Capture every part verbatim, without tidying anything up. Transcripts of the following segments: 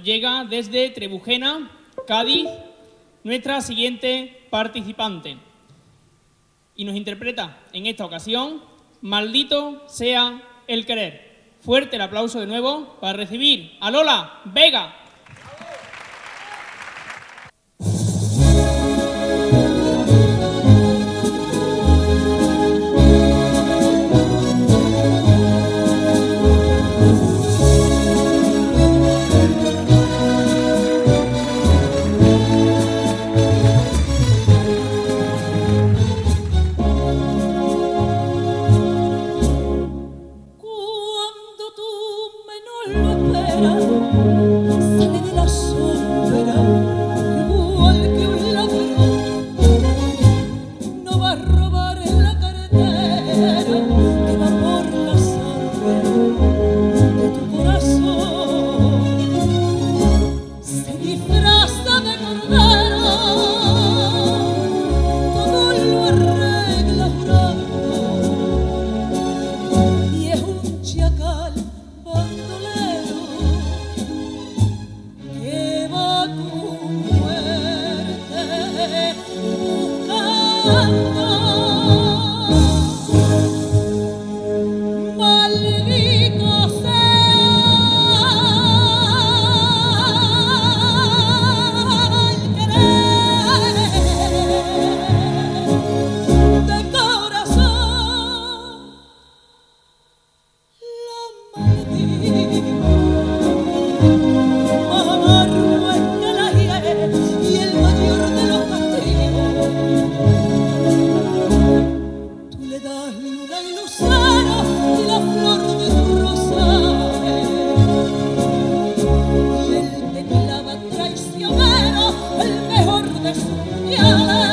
llega desde Trebujena, Cádiz, nuestra siguiente participante. Y nos interpreta en esta ocasión Maldito sea el querer. Fuerte el aplauso de nuevo para recibir a Lola Vega. Sale de la sombra igual que un ladrón. No va a robar la cartera que va por la sangre de tu corazón. Se disfraza de cordero, todo lo arregla jurando, y es un chacal bandolero que va a tu muerte buscando. Maldito sea el querer de corazón, la maldición. Amargo es que la hiere y el mayor de los castigos. Tú le das luna y lucero y la flor de tu rosario, y él te clava traicionero el mejor de sus puñales.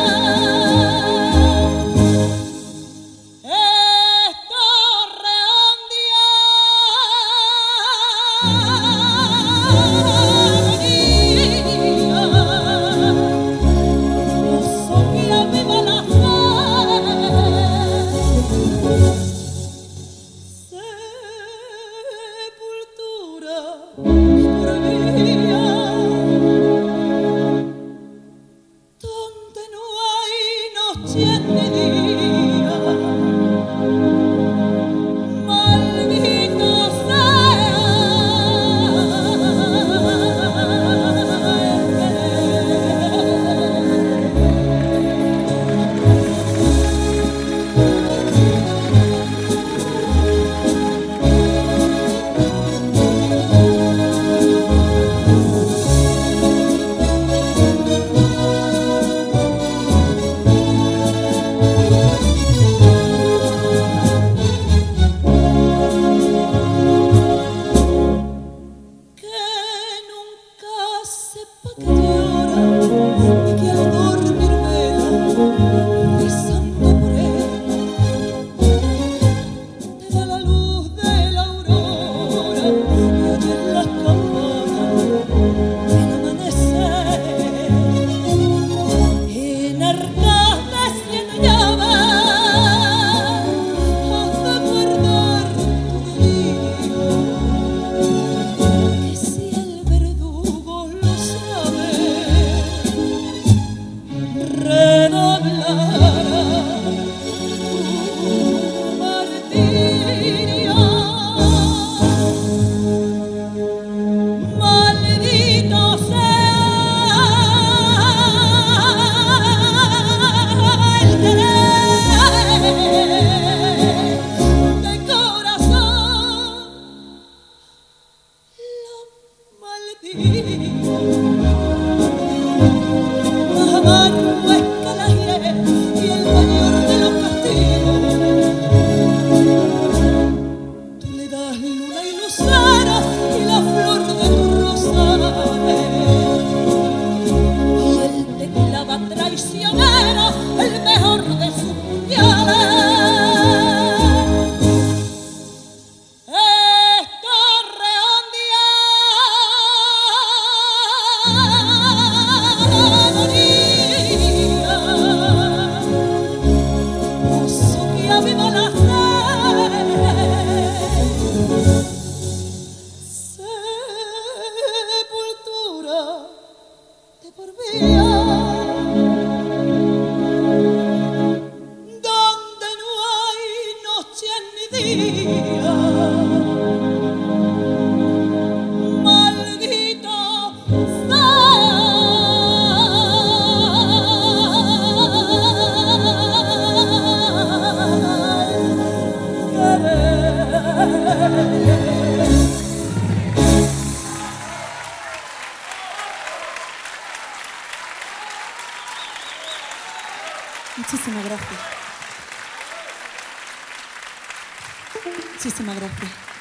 Muchísimas gracias. Muchísimas gracias.